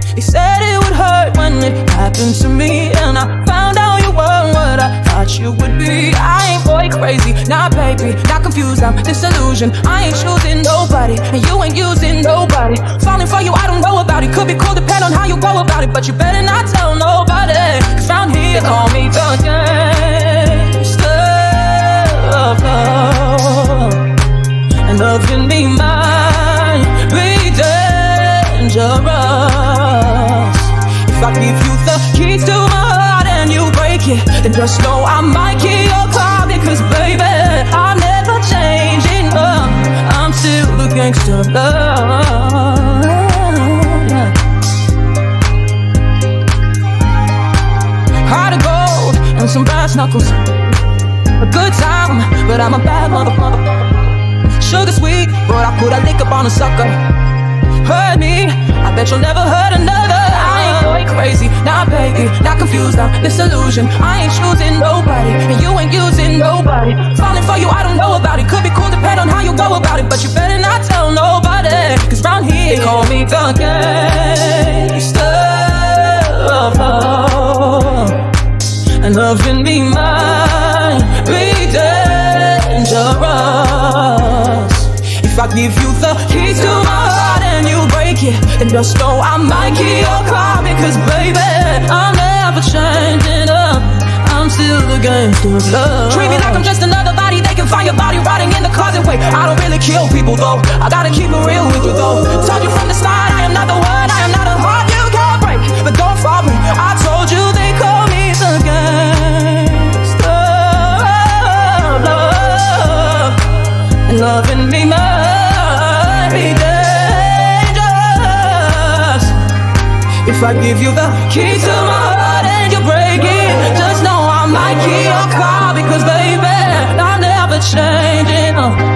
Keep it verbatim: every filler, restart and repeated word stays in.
They said it would hurt when it happened to me, and I found out you weren't what I thought you would be. I ain't boy crazy, not baby, not confused, I'm disillusioned. I ain't choosing nobody, and you ain't using nobody. Falling for you, I don't know about it. Could be cool, depend on how you go about it, but you better not tell nobody. Cause round here, they call me the Gangster of love, and loving me might be dangerous. If I give you the keys to my heart and you break it, then just know I might key your car. Because baby, I'm never changing up, I'm still the gangster of love. Yeah. Heart of gold and some brass knuckles, a good time, but I'm a bad motherfucker. Sugar sweet, but I put a lick up on a sucker. Hurt me, I bet you'll never hurt another. I ain't boy crazy, not baby, not confused, I'm disillusioned. I ain't choosing nobody, and you ain't using nobody. Falling for you, I don't know about it. Could be cool, depend on how you go about it, but you better not tell nobody. Cause round here, they call me the Gangster of love, and loving me might be dangerous. If I give you the keys to my heart and you break it, then just know I might key your car. Because baby, I'm never changing up, I'm still the gangster of love. Treat me like I'm just another body, they can find your body rotting in the closet. Wait, I don't really kill people though, I gotta keep it real with you though. Told you from the start, I am not the one, I am not a heart you can't break. But don't fall me, I told you they call me the gangster of love, and loving me might be dangerous. If I give you the key to my heart and you break it, just know I might key your car. Because baby, I'm never changing up,